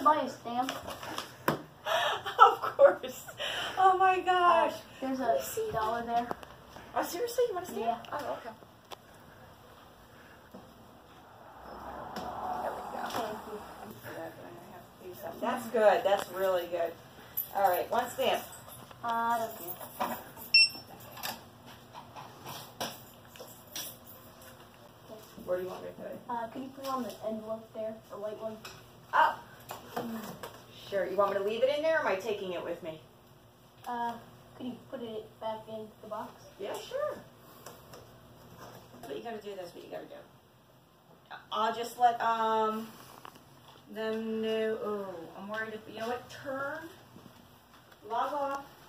buy a stamp? Of course. Oh my gosh. There's a $1 there. Oh, seriously? You want to stamp? Yeah. Oh, okay. There we go. Thank you. That's good. That's really good. All right, one stamp. I don't care. Where do you want me to put it? Could you put it on the envelope there, the white one? Oh. Sure. You want me to leave it in there, or am I taking it with me? Could you put it back in the box? Yeah, sure. But you gotta do this. What you gotta do. I'll just let them know. Oh, I'm worried if you know what. Turn. Log off.